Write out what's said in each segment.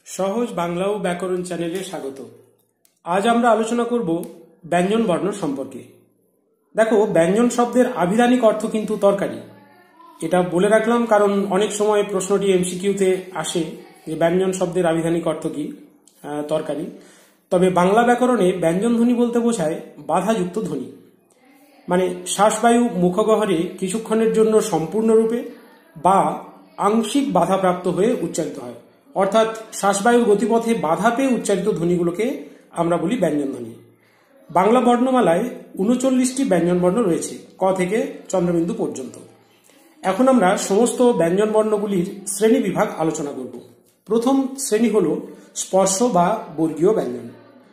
সহজ বাংলা ও ব্যাকরণ চ্যানেলে স্বাগত। আজ আমরা আলোচনা করব ব্যঞ্জন বর্ণ সম্পর্কে। দেখো, ব্যঞ্জন শব্দের আভিধানিক অর্থ কিন্তু তরকারি। এটা বলে রাখলাম কারণ অনেক সময় প্রশ্নটি এমসিকিউতে আসে যে ব্যঞ্জন শব্দের আভিধানিক অর্থ কি, তরকারি। তবে বাংলা ব্যাকরণে ব্যঞ্জন ধ্বনি বলতে বোঝায় বাধাযুক্ত ধ্বনি, মানে শ্বাসবায়ু মুখগহ্বরে কিছুক্ষণের জন্য সম্পূর্ণরূপে বা আংশিক বাধাপ্রাপ্ত হয়ে উচ্চারিত হয়। অর্থাৎ শ্বাসবায়ুর গতিপথে বাধা পেয়ে উচ্চারিত ধ্বনিগুলোকে আমরা বলি ব্যঞ্জন ধ্বনি। বাংলা বর্ণমালায় ৩৯টি ব্যঞ্জন বর্ণ রয়েছে, ক থেকে চন্দ্রবিন্দু পর্যন্ত। এখন আমরা সমস্ত ব্যঞ্জন বর্ণগুলির শ্রেণী বিভাগ আলোচনা করব। প্রথম শ্রেণী হল স্পর্শ বা বর্গীয় ব্যঞ্জন।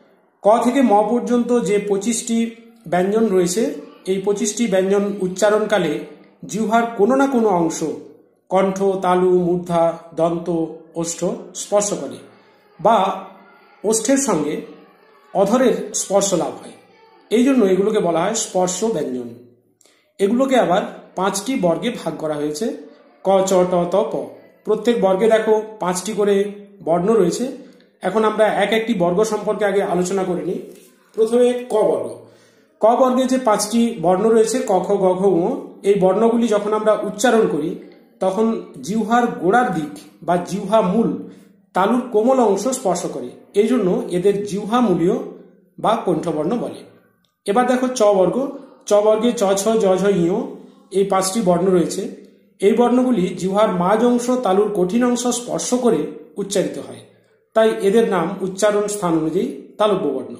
ক থেকে ম পর্যন্ত যে ২৫টি ব্যঞ্জন রয়েছে, এই ২৫টি ব্যঞ্জন উচ্চারণকালে জিহ্বার কোনো না কোনো অংশ কণ্ঠ, তালু, মূর্ধা, দন্ত, ওষ্ঠ স্পর্শ করে বা ওষ্ঠের সঙ্গে অধরের স্পর্শ লাভ হয়। এই জন্য এগুলোকে বলা হয় স্পর্শ ব্যঞ্জন। এগুলোকে আবার 5টি বর্গে ভাগ করা হয়েছে, ক, চ, ট, ত, প। প্রত্যেক বর্গে দেখো 5টি করে বর্ণ রয়েছে। এখন আমরা এক একটি বর্গ সম্পর্কে আগে আলোচনা করে নিই। প্রথমে ক বর্গ। ক বর্গে যে 5টি বর্ণ রয়েছে, ক, খ, গ, ঘ, ঙ, এই বর্ণগুলি যখন আমরা উচ্চারণ করি তখন জিহ্বার গোড়ার দিক বা জিহ্বা মূল তালুর কোমল অংশ স্পর্শ করে। এই জন্য এদের জিহ্বা মূলীয় বা কণ্ঠবর্ণ বলে। এবার দেখো চ বর্গ। চ বর্গে চ, ছ, জ, ঝ, ঞ, এই 5টি বর্ণ রয়েছে। এই বর্ণগুলি জিহ্বার মাঝ অংশ তালুর কঠিন অংশ স্পর্শ করে উচ্চারিত হয়, তাই এদের নাম উচ্চারণ স্থান অনুযায়ী তালব্য বর্ণ।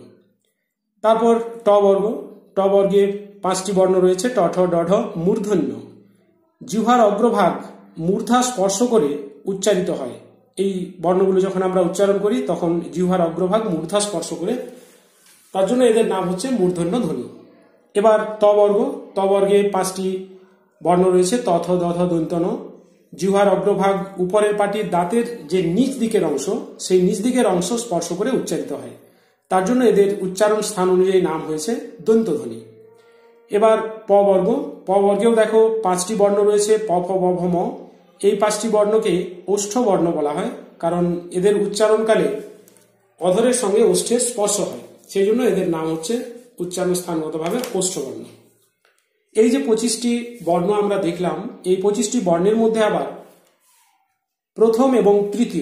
তারপর ট বর্গ। ট বর্গে 5টি বর্ণ রয়েছে, ট, ঠ, ড, ঢ, মূর্ধন্য। জিহ্বার অগ্রভাগ মূর্ধা স্পর্শ করে উচ্চারিত হয়। এই বর্ণগুলো যখন আমরা উচ্চারণ করি তখন জিহ্বার অগ্রভাগ মূর্ধা স্পর্শ করে, তার জন্য এদের নাম হচ্ছে মূর্ধন্য ধ্বনি। এবার ত বর্গ। ত বর্গে 5টি বর্ণ রয়েছে, ত, থ, দ, ধ, দন্ত্য, ন। জিহ্বার অগ্রভাগ উপরের পাটির দাঁতের যে নিচ দিকের অংশ, সেই নিচ দিকের অংশ স্পর্শ করে উচ্চারিত হয়, তার জন্য এদের উচ্চারণ স্থান অনুযায়ী নাম হয়েছে দন্ত ধ্বনি। এবার প বর্গ। প বর্গেও দেখো 5টি বর্ণ রয়েছে, প, ফ, ব, ভ, ম। এই 5টি বর্ণকে ওষ্ঠ বর্ণ বলা হয়, কারণ এদের উচ্চারণকালে অধরের সঙ্গে ওষ্ঠের স্পর্শ হয়, সেই জন্য এদের নাম হচ্ছে উচ্চারণ স্থানগতভাবে ওষ্ঠ বর্ণ। এই যে 25টি বর্ণ আমরা দেখলাম, এই 25টি বর্ণের মধ্যে আবার প্রথম এবং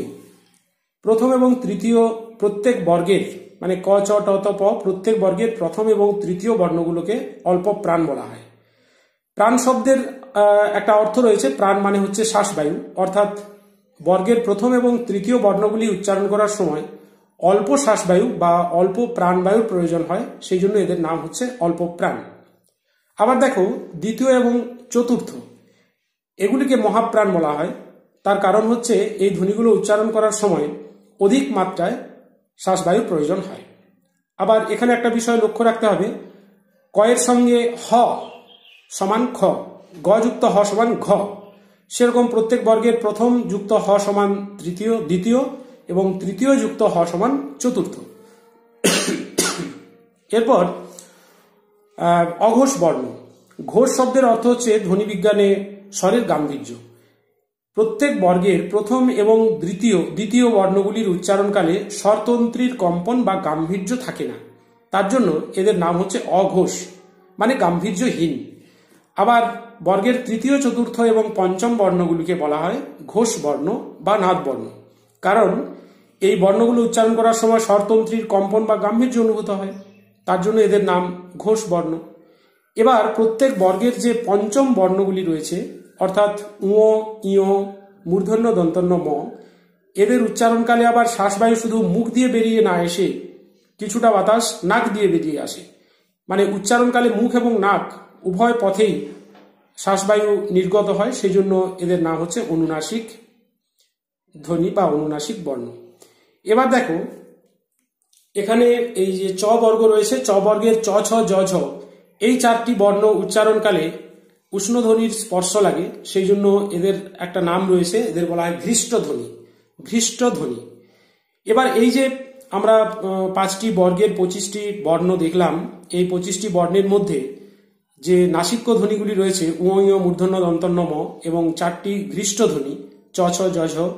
তৃতীয় প্রত্যেক বর্গের, মানে ক, চ, ট, ত, প, প্রত্যেক বর্গের প্রথম এবং তৃতীয় বর্ণগুলোকে অল্প প্রাণ বলা হয়। প্রাণ শব্দের একটা অর্থ রয়েছে, প্রাণ মানে হচ্ছে শ্বাসবায়ু। অর্থাৎ বর্গের প্রথম এবং তৃতীয় বর্ণগুলি উচ্চারণ করার সময় অল্প শ্বাসবায়ু বা অল্প প্রাণবায়ুর প্রয়োজন হয়, সেই জন্য এদের নাম হচ্ছে অল্প প্রাণ। আবার দেখো দ্বিতীয় এবং চতুর্থ, এগুলিকে মহাপ্রাণ বলা হয়। তার কারণ হচ্ছে এই ধ্বনিগুলো উচ্চারণ করার সময় অধিক মাত্রায় শ্বাসবায়ুর প্রয়োজন হয়। আবার এখানে একটা বিষয় লক্ষ্য রাখতে হবে, কয়ের সঙ্গে হ সমান খ, গ যুক্ত হ সমান ঘ, সেরকম প্রত্যেক বর্গের প্রথম যুক্ত হ সমান দ্বিতীয় এবং তৃতীয় যুক্ত হ সমান চতুর্থ। এরপর অঘোষ বর্ণ। ঘোষ শব্দের অর্থ হচ্ছে ধ্বনিবিজ্ঞানে স্বরের গাম্ভীর্য। প্রত্যেক বর্গের প্রথম এবং দ্বিতীয় বর্ণগুলির উচ্চারণকালে স্বরতন্ত্রীর কম্পন বা গাম্ভীর্য থাকে না, তার জন্য এদের নাম হচ্ছে অঘোষ, মানে গাম্ভীর্যহীন। আবার বর্গের তৃতীয়, চতুর্থ এবং পঞ্চম বর্ণগুলিকে বলা হয় ঘোষ বর্ণ বা নাদ বর্ণ, কারণ এই বর্ণগুলো উচ্চারণ করার সময় স্বরতন্ত্রীর কম্পন বা গাম্ভীর্য অনুভূত হয়, তার জন্য এদের নাম ঘোষ বর্ণ। এবার প্রত্যেক বর্গের যে পঞ্চম বর্ণগুলি রয়েছে, অর্থাৎ ঙ, ইয়, মূর্ধন্য, দন্তন্য, ম, এদের উচ্চারণকালে আবার শ্বাসবায়ু শুধু মুখ দিয়ে বেরিয়ে না এসে কিছুটা বাতাস নাক দিয়ে বেরিয়ে আসে, মানে উচ্চারণকালে মুখ এবং নাক উভয় পথেই শ্বাসবায়ু নির্গত হয়, সেই জন্য এদের নাম হচ্ছে অনুনাসিক ধ্বনি বা অনুনাসিক বর্ণ। এবার দেখো এখানে এই যে চ বর্গ রয়েছে, চ বর্গের চ, ছ, জ, ঝ, এই 4টি বর্ণ উচ্চারণকালে উষ্ণধ্বনির স্পর্শ লাগে, সেই জন্য এদের একটা নাম রয়েছে, এদের বলা হয় ঘৃষ্ট ধ্বনি। এবার এই যে আমরা 5টি বর্গের 25টি বর্ণ দেখলাম, এই 25টি বর্ণের মধ্যে যে নাসিক্য ধ্বনিগুলি রয়েছে উ, ঞ, মূর্ধন্য, দন্তন্য, ম, এবং 4টি ঘৃষ্ট ধ্বনি চ, ছ, জ, ঝ,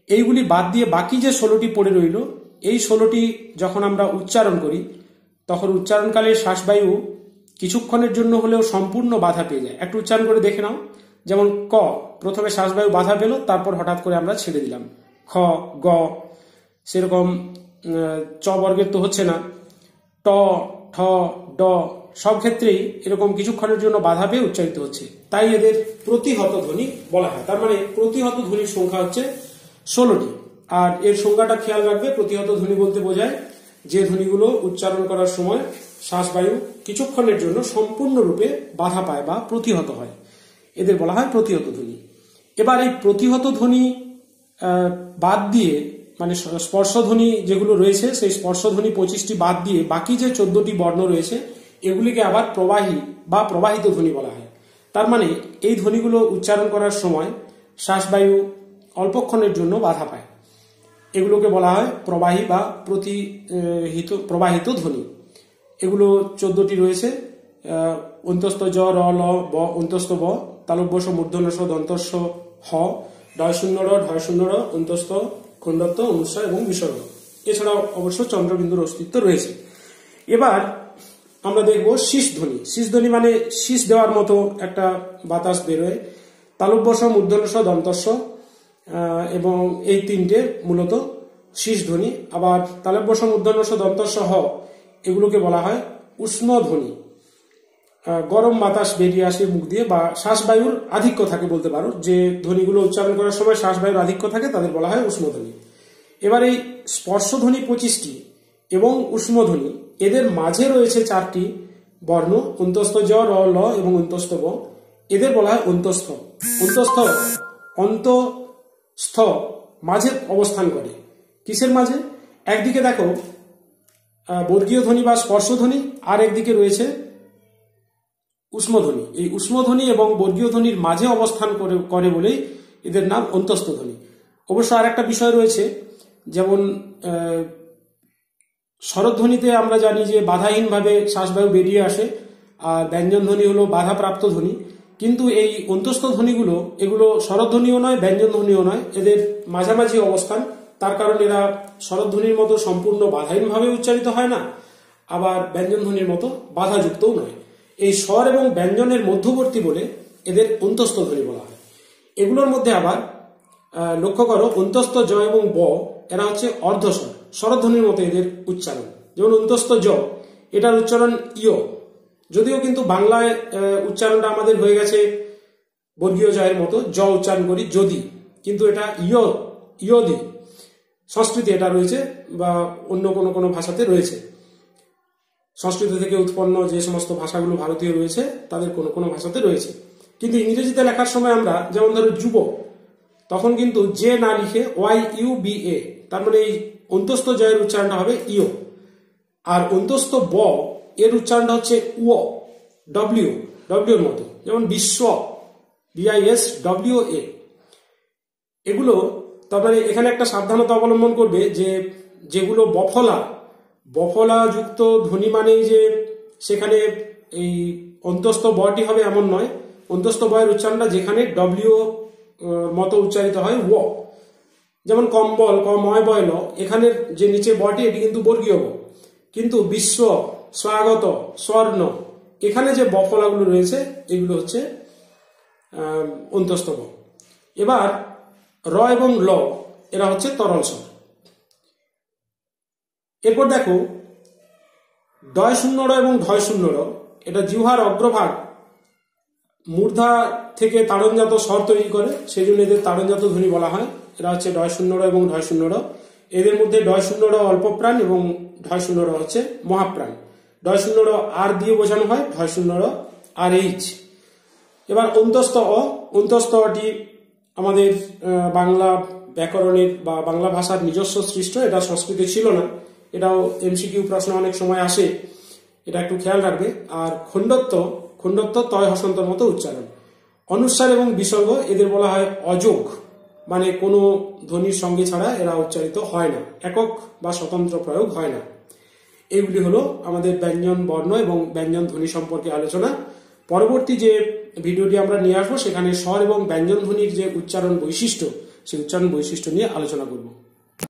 এইগুলি বাদ দিয়ে বাকি যে 16টি পড়ে রইল, এই 16টি যখন আমরা উচ্চারণ করি তখন উচ্চারণকালে শ্বাসবায়ু কিছুক্ষণের জন্য হলেও সম্পূর্ণ বাধা পেয়ে যায়। একটু উচ্চারণ করে দেখে নাও। যেমন ক, প্রথমে শ্বাসবায়ু বাধা পেল, তারপর হঠাৎ করে আমরা ছেড়ে দিলাম। খ, গ, সেরকম চ বর্গের তো হচ্ছে না। ট, ঠ, ড সব ক্ষেত্রেই এরকম কিছুক্ষণের জন্য বাধা পেয়ে উচ্চারিত হচ্ছে, তাই এদের প্রতিহত ধ্বনি বলা হয়। তার মানে প্রতিহত ধ্বনির সংখ্যা হচ্ছে 16টি। আর এর সংজ্ঞাটা খেয়াল রাখবে, প্রতিহত ধ্বনি বলতে বোঝায় যে ধ্বনিগুলো উচ্চারণ করার সময় শ্বাসবায়ু কিছুক্ষণের জন্য সম্পূর্ণরূপে বাধা পায় বা প্রতিহত হয়, এদের বলা হয় প্রতিহত ধ্বনি। এবার এই প্রতিহত ধ্বনি বাদ দিয়ে, মানে স্পর্শধ্বনি যেগুলো রয়েছে সেই স্পর্শধ্বনি 25টি বাদ দিয়ে বাকি যে 14টি বর্ণ রয়েছে এগুলিকে আবার প্রবাহী বা প্রবাহিত ধ্বনি বলা হয়। তার মানে এই ধ্বনিগুলো উচ্চারণ করার সময় শ্বাসবায়ু অল্পক্ষণের জন্য বাধা পায়, এগুলোকে বলা হয় প্রবাহী বা প্রবাহিত ধ্বনি। এগুলো 14টি রয়েছে। অন্তস্থ জ, র, ল, ব, অন্তস্থ ব, তালব্যস্ব, মূর্ধন্যস্ব, দন্তস্ব হ, ঢয়শূন্য র, ঢয়শূন্য র, অন্তস্থ, খণ্ডত্ব, অনুস্বার এবং বিসর্গ। এছাড়াও অবশ্য চন্দ্রবিন্দুর অস্তিত্ব রয়েছে। এবার আমরা দেখব শীষ ধ্বনি। শীষ ধ্বনি মানে শীষ দেওয়ার মতো একটা বাতাস বেরোয়। তালব্যস্ব, মূর্ধন্যস্ব, দন্তস্ব এবং এই তিনটে মূলত শীষ ধ্বনি। আবার তালব্যস্ব, মূর্ধন্যস্ব, দন্তস্ব হ এগুলোকে বলা হয় উষ্ণ ধ্বনি। গরম বাতাস বেরিয়ে আসে মুখ দিয়ে বা শ্বাসবায়ুর আধিক্য থাকে বলতে পারো, যে ধ্বনিগুলো উচ্চারণ করার সময় শ্বাসবায়ুর আধিক্য থাকে তাদের বলা হয় উষ্ণ ধ্বনি। এবার এই স্পর্শধ্বনি 25টি এবং উষ্মধ্বনি, এদের মাঝে রয়েছে 4টি বর্ণ, অন্তস্থ জ, র, ল এবং অন্তস্থ ব, এদের বলা হয় অন্তস্থ। অন্তস্থ মাঝে অবস্থান করে। কিসের মাঝে? একদিকে দেখো বর্গীয় ধ্বনি বা স্পর্শধ্বনি, আর একদিকে রয়েছে উষ্মধ্বনি। এই উষ্মধ্বনি এবং বর্গীয় ধ্বনির মাঝে অবস্থান করে বলেই এদের নাম অন্তস্থ ধ্বনি। অবশ্য আর একটা বিষয় রয়েছে, যেমন স্বরধ্বনিতে আমরা জানি যে বাধাহীনভাবে শ্বাসবায়ু বেরিয়ে আসে, আর ব্যঞ্জন ধ্বনি হলো বাধাপ্রাপ্ত ধ্বনি। কিন্তু এই অন্তস্থ ধ্বনিগুলো, এগুলো স্বরধ্বনিও নয়, ব্যঞ্জন ধ্বনিও নয়, এদের মাঝামাঝি অবস্থান। তার কারণ এরা স্বরধ্বনির মতো সম্পূর্ণ বাধাহীনভাবে উচ্চারিত হয় না, আবার ব্যঞ্জন ধ্বনির মতো বাধাযুক্তও নয়। এই স্বর এবং ব্যঞ্জনের মধ্যবর্তী বলে এদের অন্তস্থ ধ্বনি বলা হয়। এগুলোর মধ্যে আবার লক্ষ্য করো, অন্তস্থ জ এবং ব এরা হচ্ছে অর্ধস্বর, স্বরধ্বনির মতো এদের উচ্চারণ। যেমন অন্তস্থ জ, এটার উচ্চারণ ইয়, যদিও কিন্তু বাংলায় উচ্চারণটা আমাদের হয়ে গেছে বর্গীয় জয়ের মতো, জ উচ্চারণ করি যদি, কিন্তু এটা ইয়দি। সংস্কৃতে এটা রয়েছে বা অন্য কোনো ভাষাতে রয়েছে। সংস্কৃত থেকে উৎপন্ন যে সমস্ত ভাষাগুলো ভারতীয় রয়েছে তাদের কোনো ভাষাতে রয়েছে। কিন্তু ইংরেজিতে লেখার সময় আমরা, যেমন ধরো যুব, তখন কিন্তু যে না লিখে YUBA, তার মানে এই অন্তস্থ জয়ের উচ্চারণটা হবে ইয়। আর অন্তস্থ ব এর উচ্চারণটা হচ্ছে উয়, ডব্লিউর মতো। যেমন বিশ্ব, BISWA। এগুলো, তার মানে এখানে একটা সাবধানতা অবলম্বন করবে যে যেগুলো বফলা যুক্ত ধ্বনি মানেই যে সেখানে এই অন্তস্থ বটি হবে এমন নয়। অন্তস্থ বয়ের উচ্চারণটা যেখানে ডব্লিউ মতো উচ্চারিত হয় ও, যেমন কম্বল, কময় বয়ল, এখানের যে নিচে বটি এটি কিন্তু বর্গীয় ব। কিন্তু বিশ্ব, স্বাগত, স্বর্ণ, এখানে যে বফলাগুলো রয়েছে এগুলো হচ্ছে অন্তস্থ ব। এবার র এবং ল এরা হচ্ছে তরল স্বর। এরপর দেখো ঢয়শূন্য র এবং ঢয়শূন্য র, এটা জিহ্বার অগ্রভাগ মূর্ধা থেকে তাড়নজাত স্বর তৈরি করে, সেই জন্য এদের তাড়নজাত ধ্বনি বলা হয়। এরা হচ্ছে ঢয়শূন্য র এবং ঢয়শূন্য র। এদের মধ্যে ঢয়শূন্য র অল্প প্রাণ এবং ঢয়শূন্য র হচ্ছে মহাপ্রাণ। ঢয়শূন্য র আর দিয়ে বোঝানো হয়, ঢয়শূন্য র RH। এবার অন্তস্থ অ, অন্তস্থ অটি আমাদের বাংলা ব্যাকরণের বা বাংলা ভাষার নিজস্ব সৃষ্ট, এটা সংস্কৃতে ছিল না। এটাও MCQ প্রশ্ন অনেক সময় আসে, এটা একটু খেয়াল রাখবে। আর খণ্ডত্ব তয় হসন্তর মতো উচ্চারণ। অনুস্বার এবং বিসর্গ এদের বলা হয় অযোগ, মানে কোনো ধ্বনির সঙ্গে ছাড়া এরা উচ্চারিত হয় না, একক বা স্বতন্ত্র প্রয়োগ হয় না। এগুলি হলো আমাদের ব্যঞ্জন বর্ণ এবং ব্যঞ্জন ধ্বনি সম্পর্কে আলোচনা। পরবর্তী যে ভিডিওটি আমরা নিয়ে আসবো সেখানে স্বর এবং ব্যঞ্জন ধ্বনির যে উচ্চারণ বৈশিষ্ট্য সেই উচ্চারণ বৈশিষ্ট্য নিয়ে আলোচনা করব।